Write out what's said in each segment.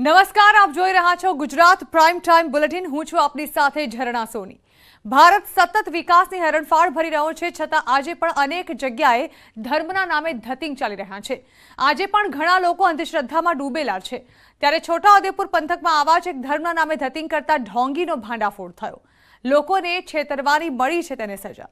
નમસ્કાર, આપ જોઈ રહ્યા છો ગુજરાત પ્રાઇમ ટાઈમ બુલેટિન। હું છું આપની સાથે ઝરણા સોની। ભારત સતત વિકાસની હરણફાળ ભરી રહ્યો છે, છતાં આજે પણ અનેક જગ્યાએ ધર્મના નામે ધતિંગ ચાલી રહ્યા છે। આજે પણ ઘણા લોકો અંધશ્રદ્ધામાં ડૂબેલા છે, ત્યારે છોટાઉદેપુર પંથકમાં આવા જ એક ધર્મના નામે ધતિંગ કરતા ઢોંગીનો ભાંડાફોડ થયો। લોકોને છેતરવાની મળી છે તેને સજા।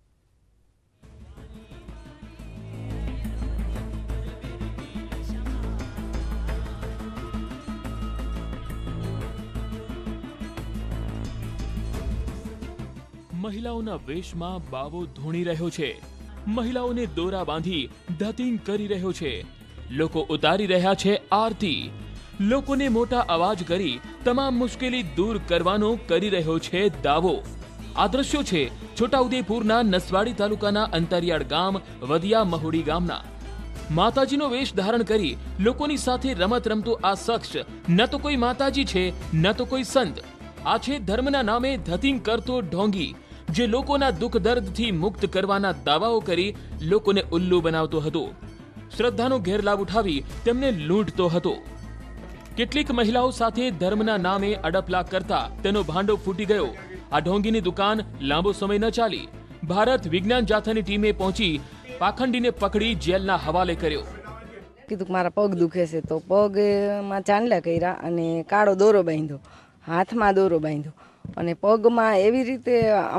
મહિલાઓના વેશમાં બાવો ધૂણી રહ્યો છે, મહિલાઓને દોરા બાંધી ધતિંગ કરી રહ્યો છે, લોકો ઉતારી રહ્યા છે આરતી, લોકોને મોટા અવાજ કરી તમામ મુશ્કેલી દૂર કરવાનો કરી રહ્યો છે દાવો। આ દ્રશ્યો છે છોટાઉદેપુરના નસવાડી તાલુકાના અંતરિયાળ ગામ વદિયા મહુડી ગામના। માતાજીનો વેશ ધારણ કરી લોકોની સાથે રમત રમતો આ શખ્સ ન તો કોઈ માતાજી છે ન તો કોઈ સંત, આ છે ધર્મના નામે ધતિંગ કરતો ઢોંગી, જે લોકોના દુઃખ દર્દથી મુક્ત કરવાના દાવાઓ કરી લોકોને ઉલ્લુ બનાવતો હતો, શ્રદ્ધાનો ગેરલાભ ઉઠાવી તેમને લૂંટતો હતો। કેટલીક મહિલાઓ સાથે ધર્મના નામે અડપલા કરતા તેનો ભાંડો ફૂટી ગયો। આ ઢોંગીની દુકાન લાંબો સમય ન ચાલી। ભારત વિજ્ઞાન જાથાની ટીમે પહોંચી પાખંડીને પકડી જેલના હવાલે કર્યો। કીધું મારા પગ દુખે છે, તો પગમાં ચાંદલા કર્યા અને કાળો દોરો બાંધ્યો, હાથમાં દોરો બાંધ્યો અને પગમાં એવી રીતે આમ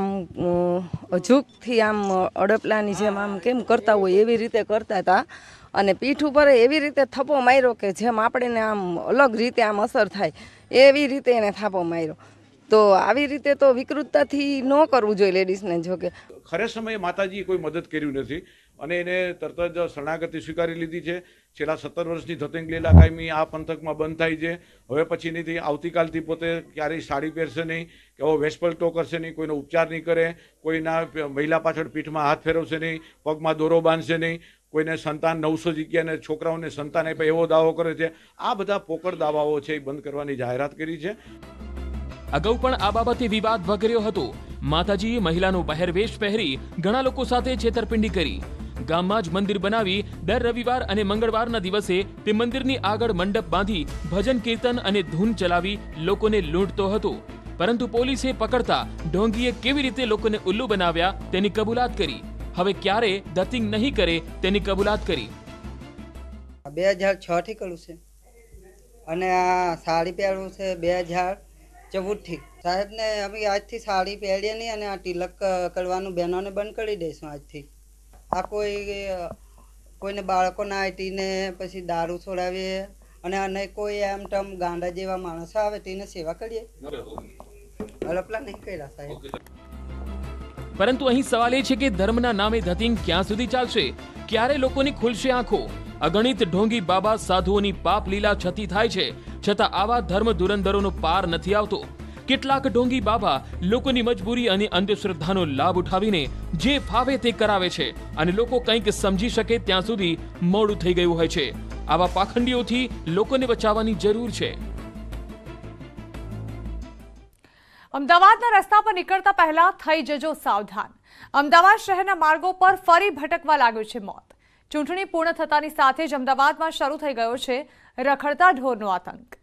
અજુકથી આમ અડપલાની જેમ આમ કેમ કરતા હોય એવી રીતે કરતા હતા અને પીઠ ઉપર એવી રીતે થપ્પો માર્યો કે જેમ આપણને આમ અલગ રીતે આમ અસર થાય એવી રીતે એને થાપો માર્યો। તો આવી રીતે તો વિકૃતતાથી ન કરવું જોઈએ લેડીઝને। જો કે ખરે સમયે માતાજીએ કોઈ મદદ કર્યું નથી અને એને તરત જ શરણાગતિ સ્વીકારી લીધી છે। છેલ્લા 17 વર્ષની ધતિંગ લીલા કાયમી આ પંથકમાં બંધ થાય છે। હવે પછીની આવતીકાલથી પોતે ક્યારેય સાડી પહેરશે નહીં, કે એવો વેશપલટો કરશે નહીં, કોઈનો ઉપચાર નહીં કરે, કોઈના મહિલા પાછળ પીઠમાં હાથ ફેરવશે નહીં, પગમાં દોરો બાંધશે નહીં, કોઈને સંતાન 900 જગ્યાને છોકરાઓને સંતાન આપે એવો દાવો કરે છે। આ બધા પોકળ દાવાઓ છે એ બંધ કરવાની જાહેરાત કરી છે। અગાઉ પણ આ બાબતે વિવાદ વકર્યો હતો। માતાજીએ મહિલાનો પહેરવેશ પહેરી ઘણા લોકો સાથે છેતરપિંડી કરી। ગામમાં જ મંદિર બનાવી દર રવિવાર અને મંગળવારના દિવસે તે મંદિરની આગળ મંડપ બાંધી ભજન કીર્તન અને ધૂન ચલાવી લોકોને લૂંટતો હતો, પરંતુ પોલીસે પકડતા ઢોંગીએ કેવી રીતે લોકોને ઉલ્લુ બનાવ્યા તેની કબૂલાત કરી। હવે ક્યારે ધતિંગ નહીં કરે તેની કબૂલાત કરી। 2006 થી કરું છે અને આ સાડી પહેરવું છે 2014 થી। સાહેબને અમે આજથી સાડી પહેરીએ નહીં અને આ તિલક કરવાનું બહેનોને બંધ કરી દઈશું આજથી। આ કોઈને બાળકોના આઈટીને પછી દારૂ છોડાવીએ અને કોઈ એમ ટમ ગાંડા જેવા માણસો આવે તેને સેવા કરીએ, અડપલા નહીં કર્યા સાહેબ। પરંતુ અહીં સવાલ એ છે કે ધર્મના નામે ધતિંગ ક્યાં સુધી ચાલશે? ક્યારે લોકોની ખુલશે આંખો? અગણિત ઢોંગી બાબા સાધુઓની પાપ લીલા છતી થાય છે, છતાં આવા ધર્મ ધુરંધરોનો પાર નથી આવતો। કેટલાક ઢોંગી બાબા લોકોની મજબૂરી અને અંધશ્રદ્ધાનો લાભ ઉઠાવીને જે ફાવે તે કરાવે છે અને લોકો કંઈક સમજી શકે ત્યાં સુધી મોડું થઈ ગયું હોય છે। આવા પાખંડીઓથી લોકોને બચાવવાની જરૂર છે। અમદાવાદના રસ્તા પર નીકળતા પહેલા થઈ જજો સાવધાન। અમદાવાદ શહેરના માર્ગો પર ફરી ભટકવા લાગ્યું છે મોત। ચૂંટણી પૂર્ણ થતાની સાથે જ અમદાવાદમાં શરૂ થઈ ગયો છે રખડતા ઢોરનો આતંક।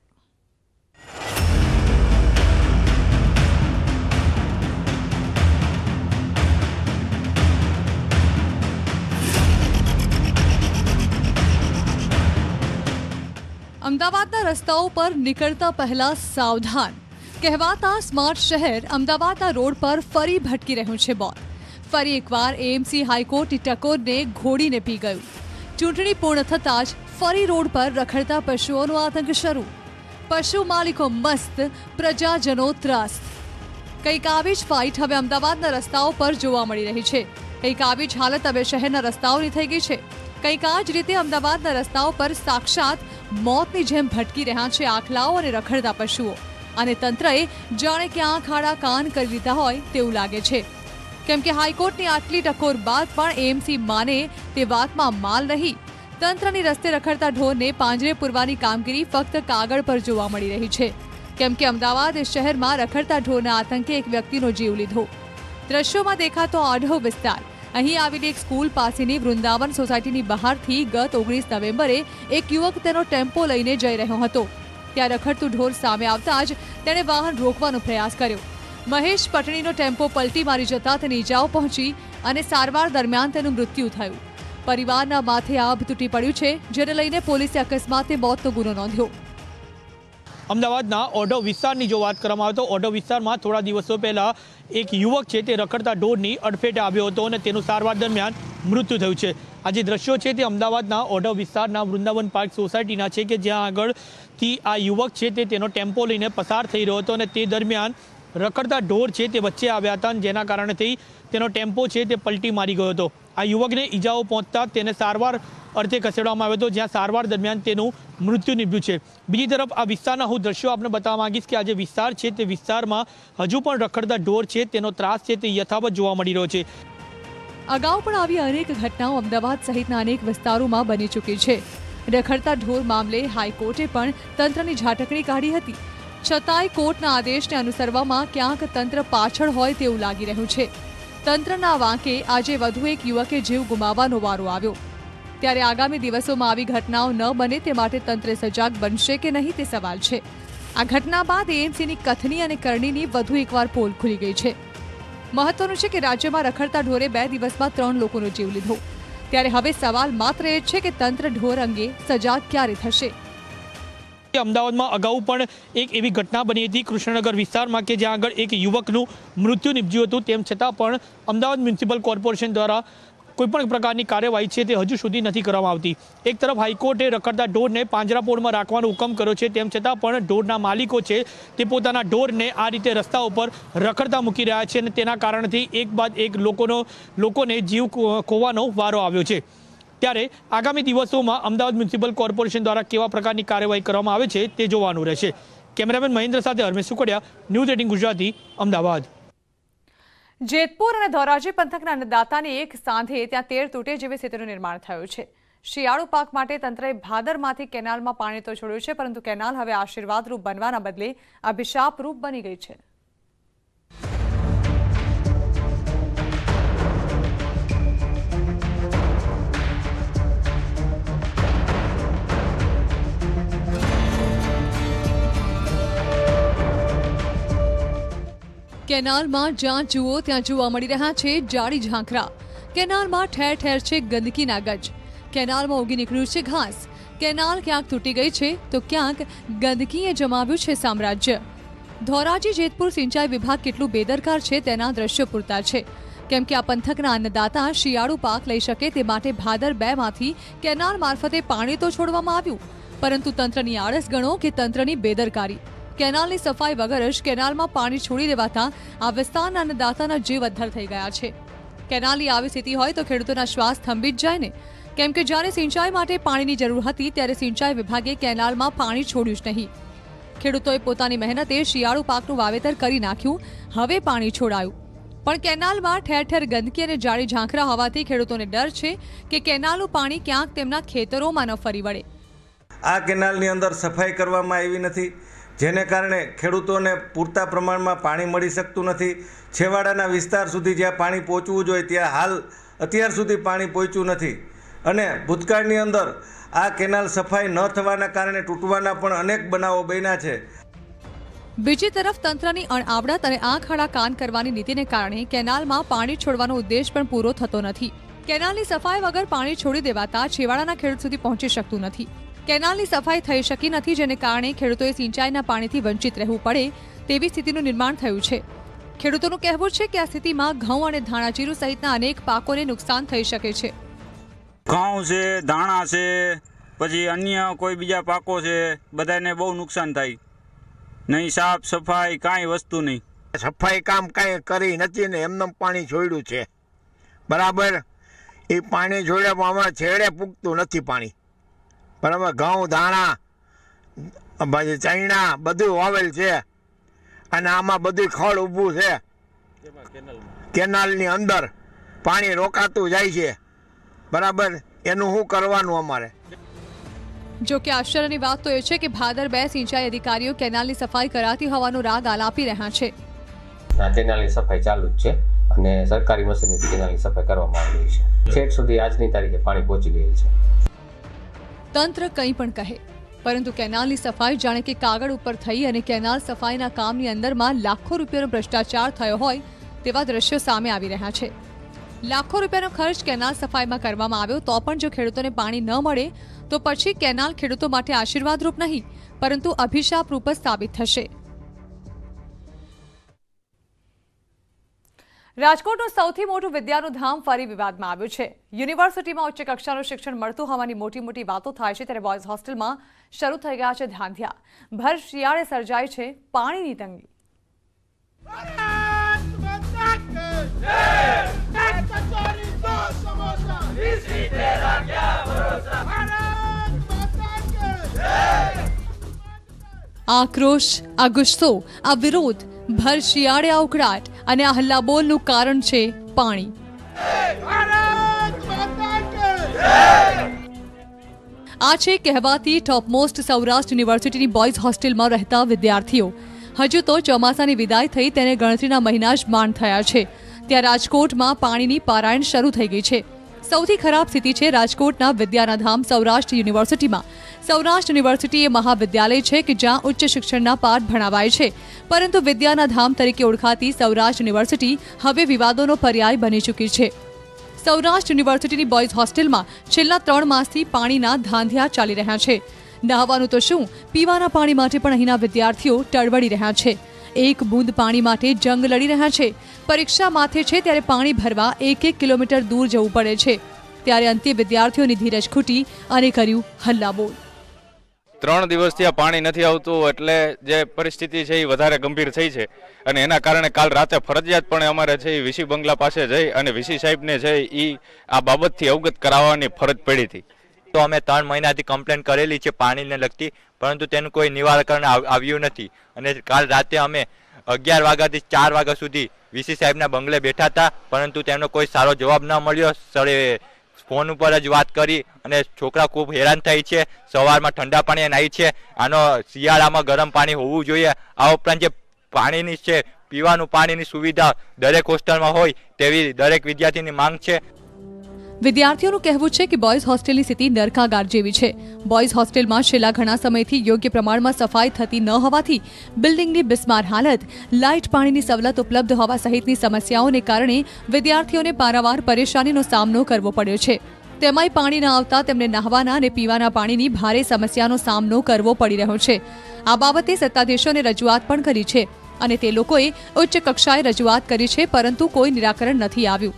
અમદાવાદના રસ્તાઓ પર નીકળતા પહેલા સાવધાન કહેવાતા સ્માર્ટ શહેર અમદાવાદના રોડ પર ફરી ભટકી રહ્યું છે મોત। ફરી એકવાર એએમસી હાઈકોર્ટની ટકોરને ઘોડીને પી ગયું। ચૂંટણી પૂર્ણ થતાં જ ફરી રોડ પર રખડતા પશુઓનો આતંક શરૂ। પશુ માલિકો મસ્ત, પ્રજાજનો ત્રાસ્ત। કંઈક આવી જ ફાઇટ હવે અમદાવાદના રસ્તાઓ પર જોવા મળી રહી છે। કંઈક આવી જ હાલત હવે શહેરના રસ્તાઓની થઈ ગઈ છે। કંઈક આ જ રીતે અમદાવાદના રસ્તાઓ પર સાક્ષાત મોતની જેમ ભટકી રહ્યા છે આખલાઓ અને રખડતા પશુઓ, અને તંત્રએ જાણે કે આંખ આડા કાન કરી લીધા હોય તેવું લાગે છે, કેમ કે હાઈકોર્ટની આટલી ટકોર બાદ પણ એએમસી માને તે વાતમાં માલ નહીં। તંત્રની રસ્તે રખડતા ઢોરને પાંજરે પૂરવાની કામગીરી ફક્ત કાગળ પર જોવા મળી રહી છે, કેમ કે અમદાવાદ શહેરમાં રખડતા ઢોરના આતંકે એક વ્યક્તિનો જીવ લીધો। દ્રશ્યોમાં દેખાતો આઢો વિસ્તાર અહીં આવેલી એક સ્કૂલ પાસેની વૃંદાવન સોસાયટીની બહારથી ગત 19 નવેમ્બરે એક યુવક તેનો ટેમ્પો લઈને જઈ રહ્યો હતો। ત્યાં રખડતું ઢોર સામે આવતા જ તેણે વાહન રોકવાનો પ્રયાસ કર્યો. મહેશ પટણીનો ટેમ્પો પલટી મારી જતા તેને ઈજાઓ પહોંચી અને સારવાર દરમિયાન તેનું મૃત્યુ થયું. પરિવારના માથે આભ તૂટી પડ્યું છે, જેને લઈને પોલીસે અકસ્માતે મોતનો ગુનો નોંધ્યો. અમદાવાદના ઓઢવ વિસ્તારની જો વાત કરવામાં આવે તો ઓઢવ વિસ્તારમાં થોડા દિવસો પહેલા એક યુવક છે તે રખડતા ઢોરની અડફેટે આવ્યો હતો અને તેનું સારવાર દરમિયાન મૃત્યુ થયું છે. આ જે દ્રશ્યો છે તે અમદાવાદના ઓઢવ વિસ્તારના વૃંદાવન પાર્ક સોસાયટીના છે કે જ્યાં આગળથી આ યુવક છે તે તેનો ટેમ્પો લઈને પસાર થઈ રહ્યો હતો અને તે દરમિયાન રખડતા ઢોર છે તે વચ્ચે આવ્યા હતા, જેના કારણથી તેનો ટેમ્પો છે તે પલટી મારી ગયો હતો. આ યુવકને ઈજાઓ પહોંચતા તેને સારવાર અર્થે ખસેડવામાં આવ્યો હતો, જ્યાં સારવાર દરમિયાન તેનું મૃત્યુ નીપજ્યું છે. બીજી તરફ આ વિસ્તારના હું દ્રશ્યો આપને બતાવવા માંગીશ કે આ જે વિસ્તાર છે તે વિસ્તારમાં હજુ પણ રખડતા ઢોર છે તેનો ત્રાસ છે તે યથાવત જોવા મળી રહ્યો છે. અગાઉ પણ આવી અનેક ઘટનાઓ અમદાવાદ સહિતના અનેક વિસ્તારોમાં બની ચૂકી છે. રખડતા ઢોર મામલે હાઈકોર્ટે પણ તંત્રની ઝાટકણી કાઢી હતી, છતાંય કોર્ટના આદેશને અનુસરવામાં ક્યાંક તંત્ર પાછળ હોય તેવું લાગી રહ્યું છે. તંત્રના વાંકે આજે વધુ એક યુવકે જીવ ગુમાવવાનો વારો આવ્યો. ત્યારે આગામી દિવસોમાં આવી ઘટનાઓ ન બને તે માટે તંત્ર સજાગ બનશે કે નહીં તે સવાલ છે. આ ઘટના બાદ એએમસીની કથની અને કરણીની વધુ એકવાર પોલ ખુલી ગઈ છે. મહત્વનું છે કે રાજ્યમાં રખડતા ઢોરે 2 દિવસમાં 3 લોકોનો જીવ લીધો. ત્યારે હવે સવાલ માત્ર એ છે કે તંત્ર ઢોર અંગે સજાગ ક્યારે થશે. અમદાવાદમાં અગાઉ પણ એક એવી ઘટના બની હતી કૃષ્ણનગર વિસ્તારમાં કે જ્યાં આગળ એક યુવકનું મૃત્યુ નીપજ્યું હતું. તેમ છતાં પણ અમદાવાદ મ્યુનિસિપલ કોર્પોરેશન દ્વારા કોઈપણ પ્રકારની કાર્યવાહી છે તે હજુ સુધી નથી કરવામાં આવતી. એક તરફ હાઈકોર્ટે રખડતા ઢોરને પાંજરાપોળમાં રાખવાનો હુકમ કર્યો છે, તેમ છતાં પણ ઢોરના માલિકો છે તે પોતાના ઢોરને આ રીતે રસ્તા ઉપર રખડતા મૂકી રહ્યા છે અને તેના કારણથી એક બાદ એક લોકોને જીવ ખોવાનો વારો આવ્યો છે. ત્યારે આગામી દિવસોમાં અમદાવાદ મ્યુનિસિપલ કોર્પોરેશન દ્વારા કેવા પ્રકારની કાર્યવાહી કરવામાં આવે છે તે જોવાનું રહેશે. કેમેરામેન મહેન્દ્ર સાથે હરમેશ સુખડિયા, ન્યૂઝ 18 ગુજરાતી, અમદાવાદ. જેતપુર અને ધોરાજી પંથકના અન્નદાતાની એક સાંધે ત્યાં 13 તૂટે જેવી સ્થિતિનું નિર્માણ થયું છે. શિયાળુ પાક માટે તંત્રએ ભાદરમાંથી કેનાલમાં પાણી તો છોડ્યું છે, પરંતુ કેનાલ હવે આશીર્વાદરૂપ બનવાના બદલે અભિશાપરૂપ બની ગઈ છે. કેનાલમાં જ્યાં જુઓ ત્યાં જોવા મળી રહ્યા છે જાડી ઝાંખરા. કેનાલમાં ઠેર ઠેર છે ગંદકીના ગજ. કેનાલમાં ઉગી નીકળ્યું છે ઘાસ. કેનાલ ક્યાંક તૂટી ગઈ છે તો ક્યાંક ગંદકીએ જમાવ્યું છે સામ્રાજ્ય. ધોરાજી જેતપુર સિંચાઈ વિભાગ કેટલું બેદરકાર છે તેના દ્રશ્યો પૂરતા છે. કેમ કે આ પંથકના અન્નદાતા શિયાળુ પાક લઈ શકે તે માટે ભાદર 2માંથી કેનાલ મારફતે પાણી તો છોડવામાં આવ્યું, પરંતુ તંત્રની આળસ ગણો કે તંત્રની બેદરકારી. કેનાલની સફાઈ વગર જ કેનાલમાં પાણી છોડી દેવાતા આ વિસ્તારના અન્નદાતાના જીવ અદ્ધર થઈ ગયા છે. કેનાલની આવી સ્થિતિ હોય તો ખેડૂતોના શ્વાસ થંભી જ જાય ને. કેમ કે જ્યારે સિંચાઈ માટે પાણીની જરૂર હતી ત્યારે સિંચાઈ વિભાગે કેનાલમાં પાણી છોડ્યું જ નહીં. ખેડૂતોએ પોતાની મહેનતે શિયાળુ પાકનું વાવેતર કરી નાખ્યું, હવે પાણી છોડાયું, પણ કેનાલમાં ઠેર ઠેર ગંદકી અને જાડી ઝાંખરા હોવાથી ખેડૂતોને ડર છે કે કેનાલનું પાણી ક્યાંક તેમના ખેતરોમાં ન ફરી વળે. આ કેનાલની અંદર સફાઈ કરવામાં આવી નથી, જેને કારણે ખેડૂતોને પૂરતા પ્રમાણમાં પાણી મળી શકતું નથી. છેવાડાના વિસ્તાર સુધી જ્યાં પાણી પહોંચવું જોઈએ ત્યાં હાલ અત્યાર સુધી પાણી પહોંચ્યું નથી. અને ભૂતકાળની અંદર આ કેનાલ સફાઈ ન થવાના કારણે તૂટવાના પણ અનેક બનાવો બન્યા છે. બીજી તરફ તંત્રની અણઆવડત અને આંખ આડા કાન કરવાની નીતિને કારણે કેનાલમાં પાણી છોડવાનો ઉદ્દેશ પણ પૂરો થતો નથી. કેનાલની સફાઈ વગર પાણી છોડી દેવાતા છેવાડાના ખેડૂત સુધી પહોંચી શકતું નથી. કેનાલની સફાઈ થઈ શકી નથી, જેને કારણે ખેડૂતોએ સિંચાઈના પાણીથી વંચિત રહેવું પડે તેવી સ્થિતિનું નિર્માણ થયું છે. ખેડૂતોનું કહેવું છે કે આ સ્થિતિમાં ઘઉં અને ધાણાજીરું સહિતના અનેક પાકોને નુકસાન થઈ શકે છે. ઘઉં છે, ધાણા છે, પછી અન્ય કોઈ બીજા પાકો છે, બધાને બહુ નુકસાન થાય. નહીં સાફ સફાઈ કાંઈ વસ્તુ નહીં. સફાઈ કામ કાંઈ કરી નથી ને એમને પાણી છોડ્યું છે. બરાબર, એ પાણી છોડ્યા અમારે છેડે પૂગતું નથી પાણી. બરાબર, ઘઉં ધાણા પછી ચૈણા બધું વાવેલ છે અને આમાં બધું ખડ ઊભું છે. કેનાલની અંદર પાણી રોકાતું જાય છે. બરાબર, એનું શું કરવાનું અમારે? જો કે આશ્ચર્યની વાત તો એ છે કે ભાદર 2 સિંચાઈ અધિકારીઓ કેનાલની સફાઈ કરાતી હોવાનો રાગ આલાપી રહ્યા છે. કેનાલની સફાઈ ચાલુ જ છે અને સરકારી મશીનરીથી કેનાલની સફાઈ કરવામાં આવી રહી છે. છેક સુધી આજની તારીખે પાણી પહોંચી ગયેલ છે. તંત્ર કંઈ પણ કહે, પરંતુ કેનાલની સફાઈ જાણે કે કાગળ ઉપર થઈ અને કેનાલ સફાઈના કામની અંદરમાં લાખો રૂપિયાનો ભ્રષ્ટાચાર થયો હોય તેવા દ્રશ્યો સામે આવી રહ્યા છે। લાખો રૂપિયાનો ખર્ચ કેનાલ સફાઈમાં કરવામાં આવ્યો તો પણ જો ખેડૂતોને પાણી ન મળે તો પછી કેનાલ ખેડૂતો માટે આશીર્વાદરૂપ નહીં પરંતુ અભિશાપરૂપ જ સાબિત થશે। રાજકોટનું સૌથી મોટું વિદ્યાનું ધામ ફરી વિવાદમાં આવ્યું છે। યુનિવર્સિટીમાં ઉચ્ચ કક્ષાનું શિક્ષણ મળતું હોવાની મોટી વાતો થાય છે ત્યારે બોયઝ હોસ્ટેલમાં શરૂ થઈ ગયા છે ધાંધિયા। ભર શિયાળે સર્જાય છે પાણીની તંગી। આક્રોશ, આ ગુસ્સો, આ વિરોધ, ભર શિયાળે આ ઉકળાટ અને આ હલ્લાબોલનું કારણ છે પાણી। આ છે કહેવાતી ટોપમોસ્ટ સૌરાષ્ટ્ર યુનિવર્સિટીની બોયઝ હોસ્ટેલમાં રહેતા વિદ્યાર્થીઓ। હજુ તો ચોમાસાની વિદાય થઈ તેને ગણતરીના મહિના જ માંડ થયા છે ત્યાં રાજકોટમાં પાણીની પારાયણ શરૂ થઈ ગઈ છે। સૌથી ખરાબ સ્થિતિ છે રાજકોટના વિદ્યાના ધામ સૌરાષ્ટ્ર યુનિવર્સિટીમાં। સૌરાષ્ટ્ર યુનિવર્સિટી એ મહાવિદ્યાલય છે કે જ્યાં ઉચ્ચ શિક્ષણના પાઠ ભણાવાય છે પરંતુ વિદ્યાના ધામ તરીકે ઓળખાતી સૌરાષ્ટ્ર યુનિવર્સિટી હવે વિવાદોનો પર્યાય બની ચૂકી છે। સૌરાષ્ટ્ર યુનિવર્સિટીની બોયઝ હોસ્ટેલમાં છેલ્લા 3 માસથી પાણીના ધાંધિયા ચાલી રહ્યા છે। નહાવાનું તો શું, પીવાના પાણી માટે પણ અહીંના વિદ્યાર્થીઓ ટળવળી રહ્યા છે। એક બૂંદ પાણી માટે જંગ લડી રહ્યા છે। પરીક્ષા માથે છે ત્યારે પાણી ભરવા 1 કિલોમીટર દૂર જવું પડે છે ત્યારે અંતે વિદ્યાર્થીઓની ધીરજ ખૂટી અને કર્યું હલ્લાબોલ। 3 દિવસથી આ પાણી નથી આવતું એટલે જે પરિસ્થિતિ છે એ વધારે ગંભીર થઈ છે અને એના કારણે કાલ રાતે ફરજિયાતપણે અમારે છે વીસી બંગલા પાસે જઈ અને વીસી સાહેબને છે એ આ બાબતથી અવગત કરાવવાની ફરજ પડી હતી। તો અમે 3 મહિનાથી કમ્પ્લેન કરેલી છે પાણીને લગતી પરંતુ તેનું કોઈ નિવારણ આવ્યું નથી અને કાલ રાતે અમે 11 વાગ્યાથી 4 વાગ્યા સુધી વીસી સાહેબના બંગલે બેઠા હતા પરંતુ તેમનો કોઈ સારો જવાબ ન મળ્યો। સરે ફોન ઉપર જ વાત કરી અને છોકરા ખૂબ હેરાન થાય છે। સવારમાં ઠંડા પાણી નાહી છે। આનો શિયાળામાં ગરમ પાણી હોવું જોઈએ। આ ઉપરાંત જે પાણીની છે પીવાનું પાણીની સુવિધા દરેક હોસ્ટેલમાં હોય તેવી દરેક વિદ્યાર્થીની માંગ છે। વિદ્યાર્થીઓનું કહેવું છે કે બોયઝ હોસ્ટેલની સ્થિતિ નરકાગાર જેવી છે। બોયઝ હોસ્ટેલમાં છેલ્લા ઘણા સમયથી યોગ્ય પ્રમાણમાં સફાઈ થતી ન હોવાથી બિલ્ડિંગની બિસ્માર હાલત, લાઇટ પાણીની સવલત ઉપલબ્ધ હોવા સહિતની સમસ્યાઓને કારણે વિદ્યાર્થીઓને પારાવાર પરેશાનીનો સામનો કરવો પડ્યો છે। તેમાંય પાણી ન આવતા તેમને નહાવાના અને પીવાના પાણીની ભારે સમસ્યાનો સામનો કરવો પડી રહ્યો છે। આ બાબતે સત્તાધીશોને રજૂઆત પણ કરી છે અને તે લોકોએ ઉચ્ચ કક્ષાએ રજૂઆત કરી છે પરંતુ કોઈ નિરાકરણ નથી આવ્યું।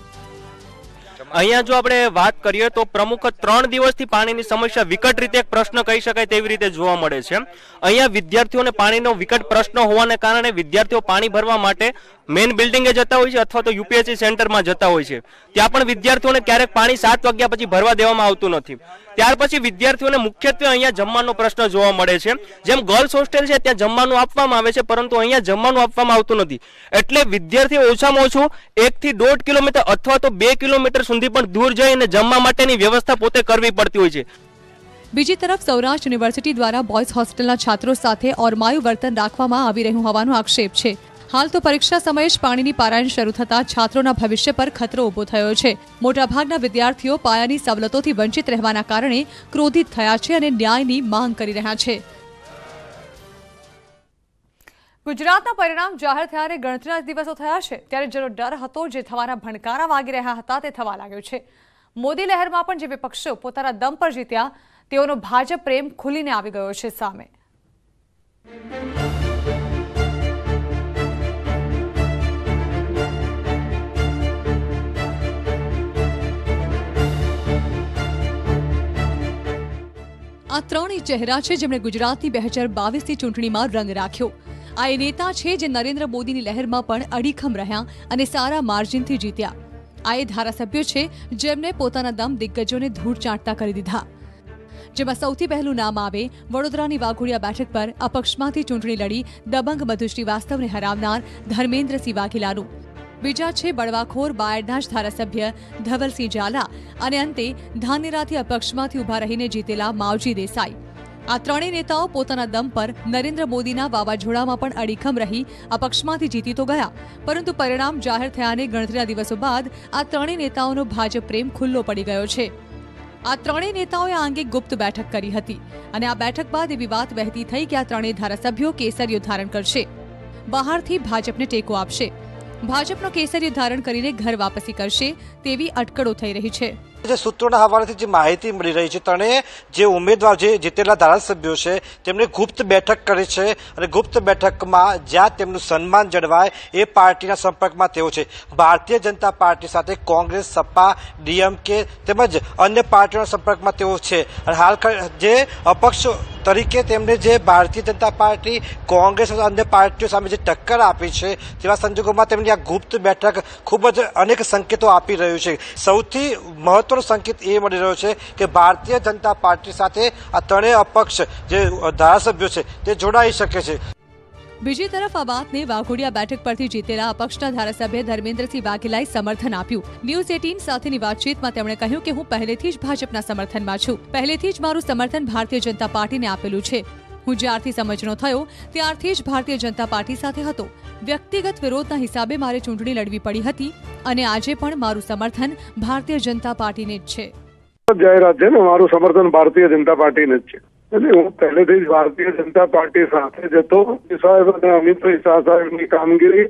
અહીંયા જો આપણે વાત કરીએ તો પ્રમુખ 3 દિવસથી પાણીની સમસ્યા વિકટ રીતે એક પ્રશ્ન કહી શકાય તેવી રીતે જોવા મળે છે। અહીંયા વિદ્યાર્થીઓને પાણીનો વિકટ પ્રશ્ન હોવાને કારણે વિદ્યાર્થીઓ પાણી ભરવા માટે મેઇન બિલ્ડિંગે જતા હોય છે અથવા તો યુપીએસસી સેન્ટરમાં જતા હોય છે। ત્યાં પણ વિદ્યાર્થીઓને ક્યારેક પાણી 7 વાગ્યા પછી ભરવા દેવામાં આવતું નથી। ત્યાર પછી વિદ્યાર્થીઓને મુખ્યત્વે અહીંયા જમવાનો પ્રશ્ન જોવા મળે છે। જેમ ગર્લ્સ હોસ્ટેલ છે ત્યાં જમવાનું આપવામાં આવે છે પરંતુ અહીંયા જમવાનું આપવામાં આવતું નથી એટલે વિદ્યાર્થીઓ ઓછામાં ઓછું 1 થી 1.5 કિલોમીટર અથવા તો 2 કિલોમીટર સુધી પણ દૂર જઈને જમવા માટેની વ્યવસ્થા પોતે કરવી પડતી હોય છે। બીજી તરફ સૌરાષ્ટ્ર યુનિવર્સિટી દ્વારા બોયઝ હોસ્ટેલના છાત્રો સાથે ઓરમાયું વર્તન રાખવામાં આવી રહ્યું હોવાનો આક્ષેપ છે। હાલ તો પરીક્ષા સમયે જ પાણીની પારાયણ શરૂ થતા છાત્રોના ભવિષ્ય પર ખતરો ઊભો થયો છે। મોટાભાગના વિદ્યાર્થીઓ પાયાની સવલતોથી વંચિત રહેવાના કારણે ક્રોધિત થયા છે અને ન્યાયની માંગ કરી રહ્યા છે। ગુજરાતના પરિણામ જાહેર થયાને ગણતરીના દિવસો થયા છે ત્યારે જેનો ડર હતો, જે થવાના ભણકારા વાગી રહ્યા હતા તે થવા લાગ્યો છે। મોદી લહેરમાં પણ જે વિપક્ષો પોતાના દમ પર જીત્યા તેઓનો ભાજપ પ્રેમ ખુલીને આવી ગયો છે સામે। આ 3 ચહેરા છે જેમણે ગુજરાતની 2022ની ચૂંટણીમાં રંગ રાખ્યો। આ એ નેતા છે જે નરેન્દ્ર મોદીની લહેરમાં પણ અડીખમ રહ્યા અને સારા માર્જિનથી જીત્યા। આ એ ધારાસભ્યો છે જેમને પોતાના દમ દિગ્ગજોને ધૂળ ચાટતા કરી દીધા। જેમાં સૌથી પહેલું નામ આવે વડોદરાની વાઘોડિયા બેઠક પર અપક્ષમાંથી ચૂંટણી લડી દબંગ મધુ શ્રીવાસ્તવને હરાવનાર ધર્મેન્દ્રસિંહ વાઘેલાનું। બીજા છે બળવાખોર બાયડના જ ધારાસભ્ય ધવલસિંહ ઝાલા અને અંતે ધાનેરાથી અપક્ષમાંથી ઉભા રહીને જીતેલા માવજી દેસાઈ। આ 3 નેતાઓ પોતાના દમ પર નરેન્દ્ર મોદીના વાવાઝોડામાં પણ અડીખમ રહી અપક્ષમાંથી જીતી તો ગયા પરંતુ પરિણામ જાહેર થયાને ગણતરીના દિવસો બાદ આ 3 નેતાઓનો ભાજપ પ્રેમ ખુલ્લો પડી ગયો છે। આ ત્રણેય નેતાઓએ આ અંગે ગુપ્ત બેઠક કરી હતી અને આ બેઠક બાદ એવી વાત વહેતી થઈ કે આ ત્રણેય ધારાસભ્યો કેસરીઓ ધારણ કરશે, બહારથી ભાજપને ટેકો આપશે, ભાજપનો કેસરીઓ ધારણ કરીને ઘર વાપસી કરશે તેવી અટકળો થઈ રહી છે। જે સૂત્રોના હવાલેથી જે માહિતી મળી રહી છે, ત્રણેય જે ઉમેદવાર જે જીતેલા ધારાસભ્યો છે તેમણે ગુપ્ત બેઠક કરી છે અને ગુપ્ત બેઠકમાં જ્યાં તેમનું સન્માન જળવાય એ પાર્ટીના સંપર્કમાં તેઓ છે। ભારતીય જનતા પાર્ટી સાથે કોંગ્રેસ, સપા, ડીએમકે તેમજ અન્ય પાર્ટીઓના સંપર્કમાં તેઓ છે અને હાલ જે અપક્ષ તરીકે તેમણે જે ભારતીય જનતા પાર્ટી, કોંગ્રેસ અને અન્ય પાર્ટીઓ સામે જે ટક્કર આપી છે તેવા સંજોગોમાં તેમની આ ગુપ્ત બેઠક ખૂબ જ અનેક સંકેતો આપી રહ્યું છે। સૌથી મહત્વનો સંકેત એ મળી રહ્યો છે કે ભારતીય જનતા પાર્ટી સાથે આ ત્રણેય અપક્ષ જે ધારાસભ્યો છે તે જોડાઈ શકે છે। બીજી તરફ આ વાતને વાઘોડિયા બેઠક પરથી જીતેલા અપક્ષના ધારાસભ્ય ધર્મેન્દ્રસિંહ વાઘેલાએ સમર્થન આપ્યું। ન્યૂઝ 18 સાથેની વાતચીતમાં તેમણે કહ્યું કે હું પહેલેથી જ ભાજપના સમર્થનમાં છું, પહેલેથી જ મારું સમર્થન ભારતીય જનતા પાર્ટીને આપેલું છે। હું જ્યારથી સમજણો થયો ત્યારથી જ ભારતીય જનતા પાર્ટી સાથે હતો। વ્યક્તિગત વિરોધના હિસાબે મારે ચૂંટણી લડવી પડી હતી અને આજે પણ મારું સમર્થન ભારતીય જનતા પાર્ટીને જ છે। જાહેરાત છે ને, મારું સમર્થન ભારતીય જનતા પાર્ટીને જ છે એટલે હું પહેલેથી જ ભારતીય જનતા પાર્ટી સાથે જ હતો। સાહેબ અને અમિતભાઈ શાહ સાહેબની કામગીરી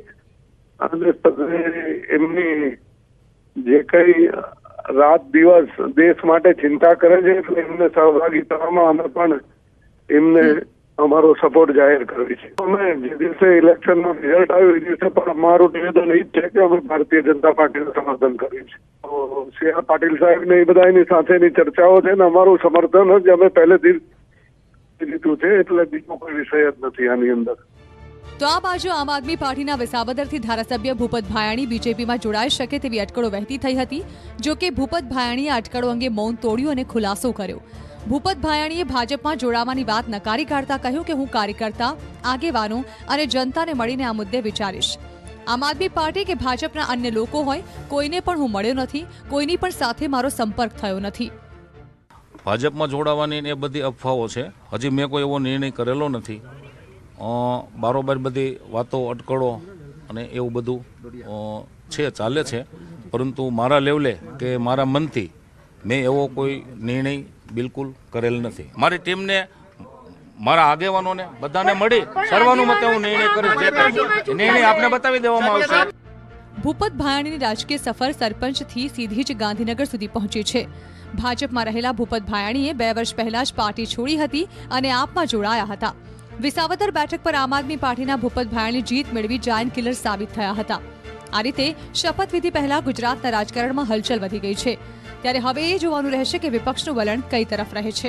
અને એમની જે કઈ રાત દિવસ દેશ માટે ચિંતા કરે છે એટલે એમને સહભાગી થવામાં અમે પણ એમને અમારો સપોર્ટ જાહેર કરવી છે। અમે જે દિવસે ઇલેક્શનનું રિઝલ્ટ આવ્યું એ દિવસે પણ અમારું નિવેદન એ જ છે કે અમે ભારતીય જનતા પાર્ટીનું સમર્થન કર્યું છે। સી આર પાટીલ સાહેબ ને એ બધા એની સાથેની ચર્ચાઓ છે ને અમારું સમર્થન જ અમે પહેલેથી લીધું છે એટલે બીજો કોઈ વિષય જ નથી આની અંદર। તો આ બાજુ આમ આદમી પાર્ટીના વિસાવદરથી ધારાસભ્ય ભૂપત ભાયાણી બીજેપીમાં જોડાઈ શકે તેવી અટકળો વહેતી થઈ હતી। જો કે ભૂપત ભાયાણીએ અટકળો અંગે મૌન તોડ્યું અને ખુલાસો કર્યો। ભૂપત ભાયાણીએ ભાજપમાં જોડાવાની વાત નકારી કાઢતા કહ્યું કે હું કાર્યકર્તા, આગેવાનો અને જનતાને મળીને આ મુદ્દે વિચારીશ। આમ આદમી પાર્ટી કે ભાજપના અન્ય લોકો હોય, કોઈને પણ હું મળ્યો નથી, કોઈની પણ સાથે મારો સંપર્ક થયો નથી। ભાજપમાં જોડાવાની એ બધી અફવાઓ છે, હજી મેં કોઈ એવો નિર્ણય કરેલો નથી। બારોબાર બધી વાતો, અટકળો અને એવું બધું છે, ચાલે છે, પરંતુ મારા લેવલે કે મારા મનથી મેં એવો કોઈ નિર્ણય બિલકુલ કરેલ નથી। મારી ટીમને, મારા આગેવાનોને બધાને મળી સર્વાનુમતે હું નિર્ણય કરીશ, નિર્ણય આપને બતાવી દેવામાં આવશે। ભૂપત ભાયાણીની રાજકીય સફર સરપંચથી સીધી જ ગાંધીનગર સુધી પહોંચી છે। ભાજપમાં રહેલા ભૂપત ભાયાણીએ 2 વર્ષ પહેલા જ પાર્ટી છોડી હતી અને આપમાં જોડાયા હતા। વિસાવદર બેઠક પર આમ આદમી પાર્ટીના ભૂપત ભાયાણી જીત મેળવી જાયન્ટ કિલર સાબિત થયા હતા। આ રીતે શપથવિધિ પહેલા ગુજરાતના રાજકારણમાં હલચલ વધી ગઈ છે। ત્યારે હવે એ જોવાનું રહેશે કે વિપક્ષનું વલણ કઈ તરફ રહે છે।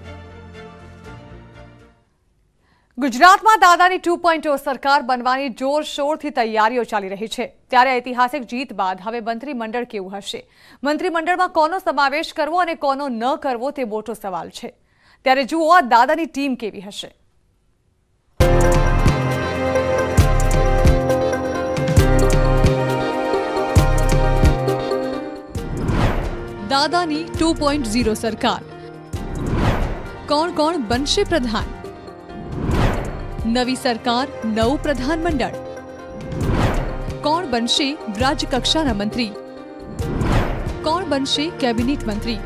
ગુજરાતમાં દાદાની 2.0 સરકાર બનવાની જોરશોરથી તૈયારીઓ ચાલી રહી છે। ત્યારે ઐતિહાસિક જીત બાદ હવે મંત્રીમંડળ કેવું હશે, મંત્રીમંડળમાં કોનો સમાવેશ કરવો અને કોનો ન કરવો તે મોટો સવાલ છે। ત્યારે જુઓ આ દાદાની ટીમ કેવી હશે। દાદાની 2.0 સરકાર, કોણ કોણ બનશે પ્રધાન, નવી સરકાર, નવું પ્રધાનમંડળ, કોણ બનશે રાજ્ય કક્ષાના મંત્રી, કોણ બનશે કેબિનેટ મંત્રી,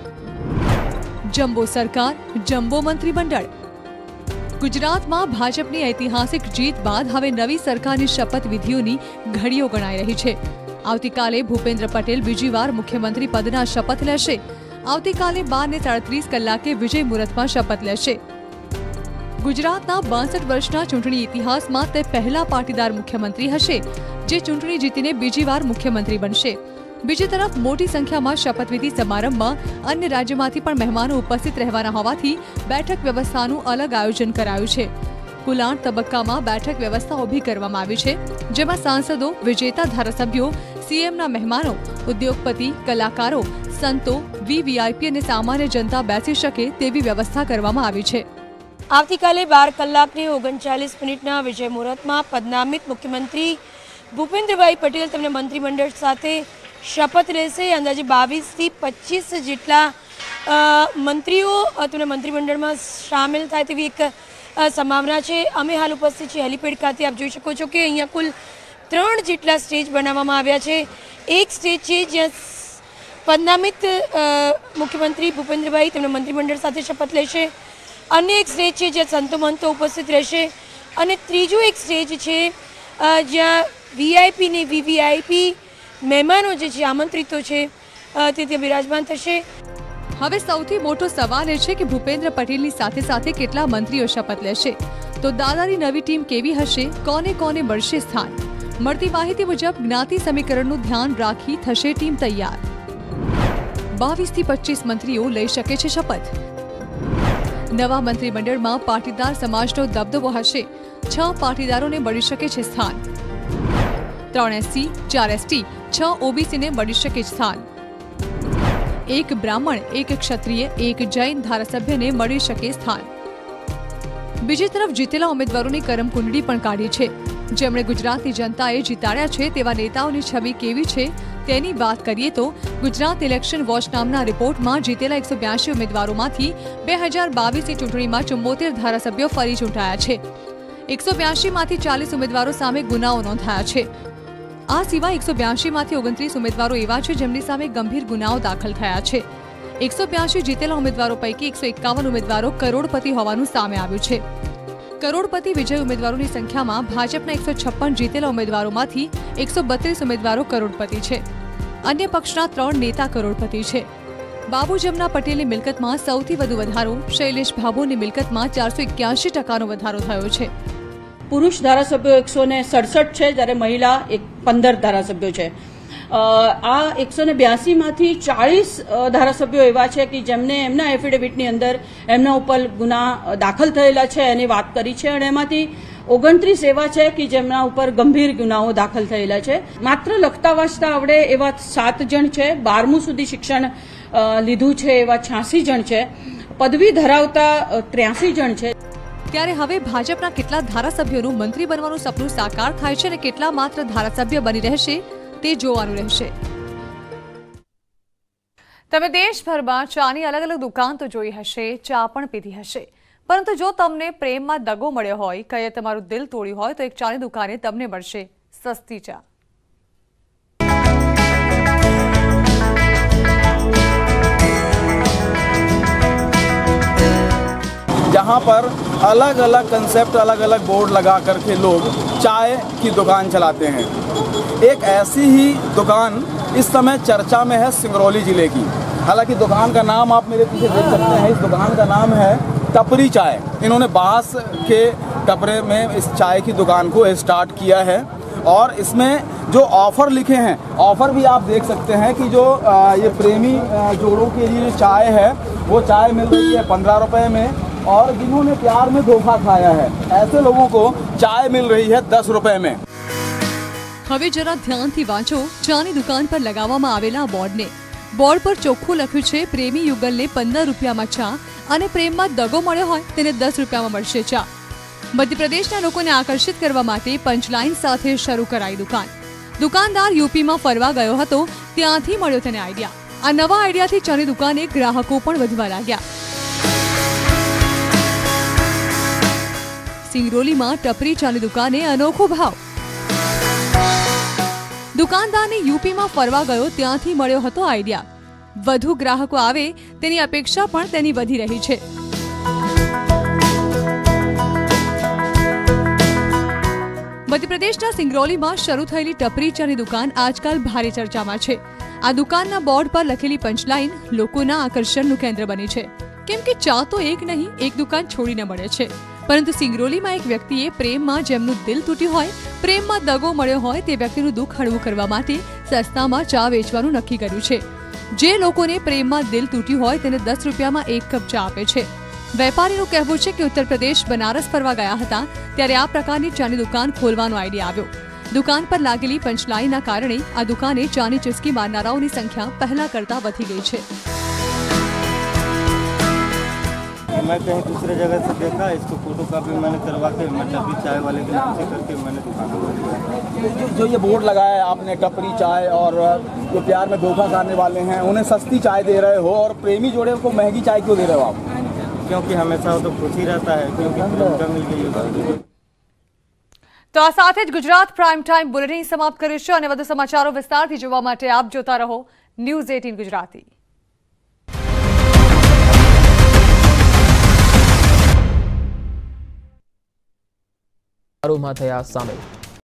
જમ્બો સરકાર, જમ્બો મંત્રીમંડળ। ગુજરાતમાં ભાજપની ઐતિહાસિક જીત બાદ હવે નવી સરકારની શપથવિધિઓની ઘડીઓ ગણાઈ રહી છે। આવતીકાલે ભૂપેન્દ્ર પટેલ બીજી વાર મુખ્યમંત્રી પદના શપથ લેશે। આવતીકાલે 12:37 કલાકે વિજય મુહૂર્તમાં શપથ લેશે। ગુજરાતના 62 વર્ષના ચૂંટણી ઇતિહાસમાં તે પહેલા પાટીદાર મુખ્યમંત્રી હશે જે ચૂંટણી જીતીને બીજી વાર મુખ્યમંત્રી બનશે। બીજી તરફ મોટી સંખ્યામાં શપથવિધિ સમારંભમાં અન્ય રાજ્યોમાંથી પણ મહેમાનો ઉપસ્થિત રહેવાના હોવાથી બેઠક વ્યવસ્થાનું અલગ આયોજન કરાયું છે। કુલ 8 તબક્કામાં બેઠક વ્યવસ્થા ઊભી કરવામાં આવી છે, જેમાં સાંસદો, વિજેતા ધારાસભ્યો, સીએમના મહેમાનો, ઉદ્યોગપતિ, કલાકારો, સંતો, વીવીઆઈપી અને સામાન્ય જનતા બેસી શકે તેવી વ્યવસ્થા કરવામાં આવી છે। આવતીકાલે 12 કલાકની 39 મિનિટના વિજય મુહૂર્તમાં પદનામિત મુખ્યમંત્રી ભૂપેન્દ્રભાઈ પટેલ તેમના મંત્રીમંડળ સાથે શપથ લેશે। અંદાજે 22 થી 25 જેટલા મંત્રીઓ તેમના મંત્રીમંડળમાં સામેલ થાય તેવી એક સંભાવના છે। અમે હાલ ઉપસ્થિત છીએ હેલિપેડ ખાતે। આપ જોઈ શકો છો કે અહીંયા કુલ 3 જેટલા સ્ટેજ બનાવવામાં આવ્યા છે। એક સ્ટેજ છે જ્યાં પદનામિત મુખ્યમંત્રી ભૂપેન્દ્રભાઈ તેમના મંત્રીમંડળ સાથે શપથ લેશે. અન્ય એક સ્ટેજ છે જ્યાં સંતો મંતો ઉપસ્થિત રહેશે અને ત્રીજું એક સ્ટેજ છે જ્યાં વીઆઈપી ને વીવીઆઈપી મહેમાનો જે છે આમંત્રિતો છે તે ત્યાં બિરાજમાન થશે. હવે સૌથી મોટો સવાલ એ છે કે ભૂપેન્દ્ર પટેલની સાથે સાથે કેટલા મંત્રીઓ શપથ લેશે. તો દાદાની નવી ટીમ કેવી હશે, કોને કોને મળશે સ્થાન? મળતી માહિતી મુજબ જ્ઞાતિ સમીકરણનું ધ્યાન રાખી થશે ટીમ તૈયાર. 22 થી 25 મંત્રીઓ લઈ શકે છે શપથ. નવા મંત્રીમંડળમાં પાટીદાર સમાજનો દબદબો હશે. 6 પાટીદારોને મળી શકે છે સ્થાન. 3 SC, 4 ST, 6 OBCને મળી શકે સ્થાન. 1 બ્રાહ્મણ, 1 ક્ષત્રિય, 1 જૈન ધારાસભ્યને મળી શકે સ્થાન. બીજી તરફ જીતેલા ઉમેદવારોની કરમકુંડળી પણ કાઢી છે. જેમણે ગુજરાતની જનતાએ જીતાડ્યા છે તેવા નેતાઓની છબી કેવી છે તેની વાત કરીએ તો ગુજરાત ઇલેક્શન વોચ નામના રિપોર્ટમાં જીતેલા 182 ઉમેદવારોમાંથી 2022ની ચૂંટણીમાં 74 ધારાસભ્યો ફરી ચૂંટાયા છે. 182માંથી 40 ઉમેદવારો સામે ગુનાઓ નોંધાયા છે. આ સિવાય 182માંથી 29 ઉમેદવારો એવા છે જેમની સામે ગંભીર ગુનાઓ દાખલ થયા છે. 182 જીતેલા ઉમેદવારો પૈકી 151 ઉમેદવારો કરોડપતિ હોવાનું સામે આવ્યું છે. કરોડપતિ વિજય ઉમેદવારોની સંખ્યામાં ભાજપના 156 જીતેલા ઉમેદવારોમાંથી 132 ઉમેદવારો કરોડપતિ છે. અન્ય પક્ષના 3 નેતા કરોડપતિ છે. બાબુ જમના પટેલની મિલકતમાં સૌથી વધુ વધારો, શૈલેષ ભાભોરની મિલકતમાં 481% વધારો થયો છે. પુરુષ ધારાસભ્યો 167 છે, જ્યારે મહિલા 15 ધારાસભ્યો છે. આ 182માંથી 40 ધારાસભ્યો એવા છે કે જેમને એમના એફિડેવિટની અંદર એમના ઉપર ગુના દાખલ થયેલા છે એની વાત કરી છે અને એમાંથી 29 એવા છે કે જેમના ઉપર ગંભીર ગુનાઓ દાખલ થયેલા છે. માત્ર લખતા વાંચતા આવડે એવા 7 જણ છે. 12મું સુધી શિક્ષણ લીધું છે એવા 86 જણ છે. પદવી ધરાવતા 83 જણ છે. ત્યારે હવે ભાજપના કેટલા ધારાસભ્યોનું મંત્રી બનવાનું સપનું સાકાર થાય છે અને કેટલા માત્ર ધારાસભ્ય બની રહેશે તે જોવાનું રહેશે. તમે દેશભરમાં ચાની અલગ અલગ દુકાન તો જોઈ હશે, ચા પણ પીધી હશે, પરંતુ જો તમને પ્રેમમાં દગો મળ્યો હોય, કઈએ તમારું દિલ તોડ્યું હોય, તો એક ચાની દુકાને તમને મળશે સસ્તી ચા. जहाँ पर अलग अलग कंसेप्ट, अलग अलग बोर्ड लगा करके लोग चाय की दुकान चलाते हैं. एक ऐसी ही दुकान इस समय चर्चा में है सिंगरौली जिले की. हालांकि दुकान का नाम आप मेरे पीछे देख सकते हैं. इस दुकान का नाम है टपरी चाय. इन्होंने बांस के टपरे में इस चाय की दुकान को स्टार्ट किया है और इसमें जो ऑफ़र लिखे हैं, ऑफ़र भी आप देख सकते हैं कि जो ये प्रेमी जोड़ों के लिए चाय है वो चाय मिल रही है 15 रुपये में, और जिन्होंने प्यार में धोखा खाया है ऐसे लोगों को चाय मिल रही है 10 रुपये में. હવે જરા ધ્યાનથી વાંચો ચાની દુકાન પર લગાવવામાં આવેલા બોર્ડને. બોર્ડ પર ચોખ્ખું લખ્યું છે પ્રેમી યુગલને 15 રૂપિયામાં ચા અને પ્રેમમાં દગો મળ્યો હોય તેને 10 રૂપિયામાં મળશે ચા. મધ્યપ્રદેશના લોકોને આકર્ષિત કરવા માટે પંચલાઇન સાથે શરૂ કરાઈ દુકાન. દુકાનદાર યુપીમાં ફરવા ગયો હતો, ત્યાંથી મળ્યો તેને આઈડિયા. આ નવા આઈડિયાથી ચાની દુકાને ગ્રાહકો પણ વધવા લાગ્યા. સિંગરોલીમાં ટપરી ચાની દુકાને અનોખો ભાવ. દુકાનદારને યુપીમાં ફરવા ગયો, ત્યાંથી મળ્યો હતો આઈડિયા. વધુ ગ્રાહકો આવે તેની અપેક્ષા પણ તેની વધી રહી છે. મધ્યપ્રદેશના સિંગરૌલીમાં શરૂ થયેલી ટપરી ચાની દુકાન આજકાલ ભારે ચર્ચામાં છે. આ દુકાનના બોર્ડ પર લખેલી પંચલાઇન લોકોના આકર્ષણનું કેન્દ્ર બની છે. કેમ કે ચા તો એક નહીં, એક દુકાન છોડીને મળે છે. પરંતુ સિંગરૌલીમાં એક વ્યક્તિએ પ્રેમમાં જેમનું દિલ તૂટ્યું હોય, પ્રેમમાં દગો મળ્યો હોય તે વ્યક્તિનું દુઃખ હળવું કરવા માટે સસ્તામાં ચા વેચવાનું નક્કી કર્યું છે. જે લોકોને પ્રેમમાં દિલ તૂટ્યું હોય તેને 10 રૂપિયામાં 1 કપ ચા આપે છે. વેપારીનું કહેવું છે કે ઉત્તર પ્રદેશ બનારસ ફરવા ગયા હતા ત્યારે આ પ્રકારની ચાની દુકાન ખોલવાનો આઈડિયા આવ્યો. દુકાન પર લાગેલી પંચલાઇનના કારણે આ દુકાને ચાની ચુસ્કી મારનારાઓની સંખ્યા પહેલા કરતા વધી ગઈ છે. मैं कहीं दूसरे जगह से देखा, इसको फोटोकॉपी मैंने करवा के मैं टपरी चाय वाले के नाम से करके मैंने दुकान खोली. जो ये बोर्ड लगाया है आपने टपरी चाय, और जो प्यार में धोखा खाने वाले हैं उन्हें सस्ती चाय दे रहे हो और प्रेमी जोड़े को महंगी चाय क्यों दे रहे हो आप? क्योंकि हमेशा वो तो खुश ही रहता है, क्योंकि प्रेम का मिल गई. તો આ સાથે જ ગુજરાત પ્રાઇમ ટાઈમ બુલેટિન સમાપ્ત કરીશું અને વધુ સમાચારો વિસ્તારથી જોવા માટે આપ જોતા રહો ન્યૂઝ 18 ગુજરાતી. આરોપમાં થયા સામેલ.